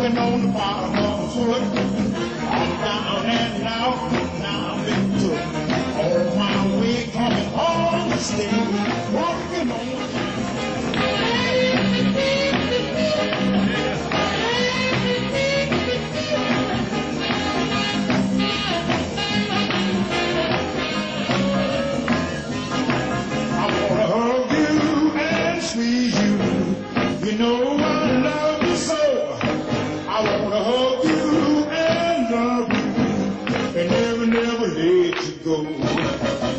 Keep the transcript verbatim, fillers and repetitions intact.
walking on the bottom of the foot. I'm down and out, now I'm in took. On my way, coming home to stay, walking on the you know I love you so. I wanna hug you and love you and never, never let you go.